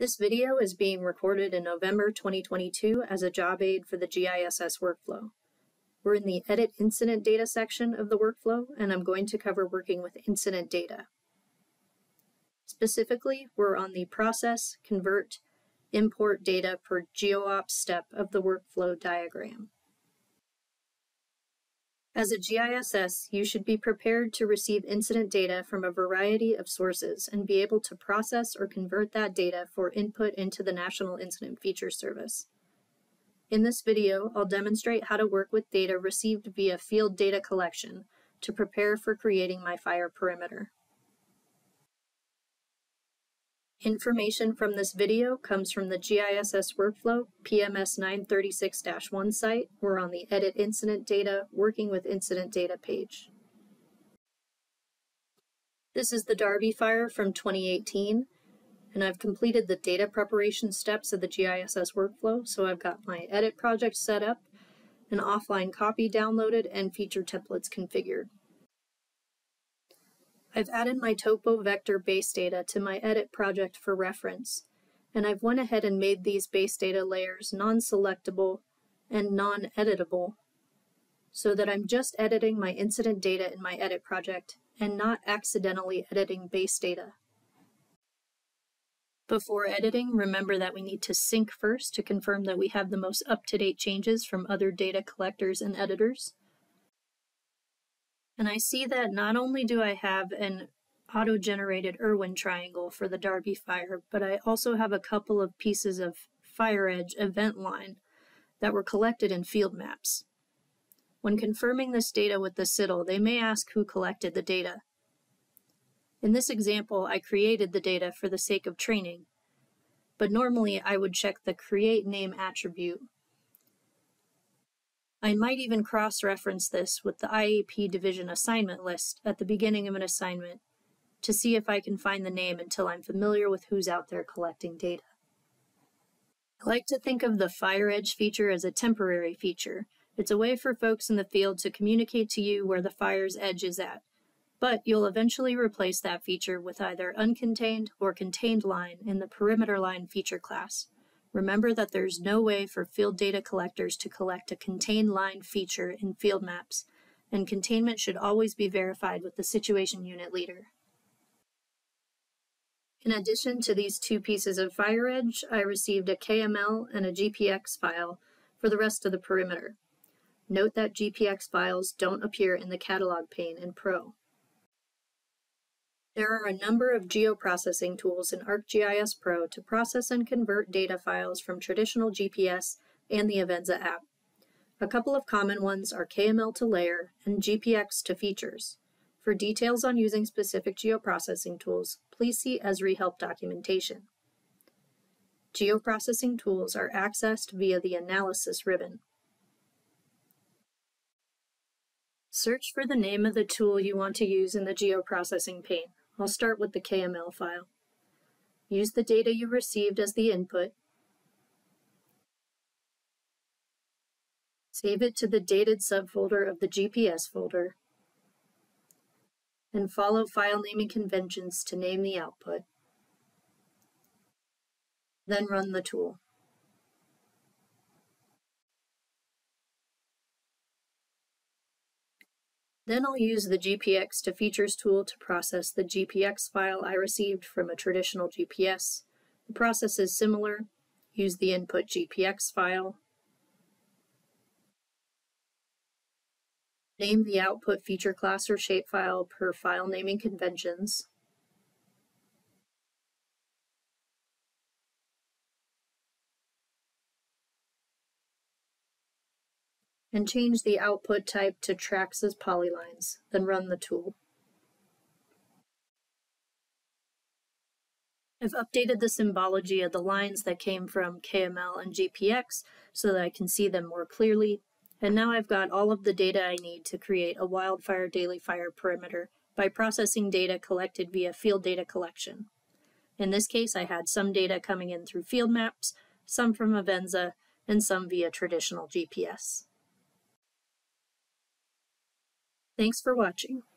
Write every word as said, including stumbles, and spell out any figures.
This video is being recorded in November twenty twenty-two as a job aid for the G I S S workflow. We're in the Edit Incident Data section of the workflow, and I'm going to cover working with incident data. Specifically, we're on the Process, Convert, Import Data per GeoOps step of the workflow diagram. As a G I S S, you should be prepared to receive incident data from a variety of sources and be able to process or convert that data for input into the National Incident Feature Service. In this video, I'll demonstrate how to work with data received via field data collection to prepare for creating my fire perimeter. Information from this video comes from the G I S S Workflow P M S nine thirty-six dash one site. We're on the Edit Incident Data, Working with Incident Data page. This is the Darby fire from twenty eighteen, and I've completed the data preparation steps of the G I S S workflow, so I've got my edit project set up, an offline copy downloaded, and feature templates configured. I've added my topo vector base data to my edit project for reference, and I've went ahead and made these base data layers non-selectable and non-editable so that I'm just editing my incident data in my edit project and not accidentally editing base data. Before editing, remember that we need to sync first to confirm that we have the most up-to-date changes from other data collectors and editors. And I see that not only do I have an auto-generated Irwin triangle for the Darby fire, but I also have a couple of pieces of fire edge event line that were collected in field maps. When confirming this data with the S I D L, they may ask who collected the data. In this example, I created the data for the sake of training, but normally I would check the Create Name attribute. I might even cross-reference this with the I A P division assignment list at the beginning of an assignment to see if I can find the name until I'm familiar with who's out there collecting data. I like to think of the Fire Edge feature as a temporary feature. It's a way for folks in the field to communicate to you where the fire's edge is at, but you'll eventually replace that feature with either uncontained or contained line in the perimeter line feature class. Remember that there's no way for field data collectors to collect a contained line feature in field maps, and containment should always be verified with the situation unit leader. In addition to these two pieces of Fire Edge, I received a K M L and a G P X file for the rest of the perimeter. Note that G P X files don't appear in the catalog pane in Pro. There are a number of geoprocessing tools in ArcGIS Pro to process and convert data files from traditional G P S and the Avenze app. A couple of common ones are K M L to layer and G P X to features. For details on using specific geoprocessing tools, please see Esri help documentation. Geoprocessing tools are accessed via the Analysis ribbon. Search for the name of the tool you want to use in the geoprocessing pane. I'll start with the K M L file. Use the data you received as the input. Save it to the dated subfolder of the G P S folder. And follow file naming conventions to name the output. Then run the tool. Then I'll use the G P X to Features tool to process the G P X file I received from a traditional G P S. The process is similar. Use the input G P X file. Name the output feature class or shapefile per file naming conventions. And change the output type to tracks as polylines, then run the tool. I've updated the symbology of the lines that came from K M L and G P X so that I can see them more clearly, and now I've got all of the data I need to create a wildfire daily fire perimeter by processing data collected via field data collection. In this case, I had some data coming in through field maps, some from Avenze, and some via traditional G P S. Thanks for watching.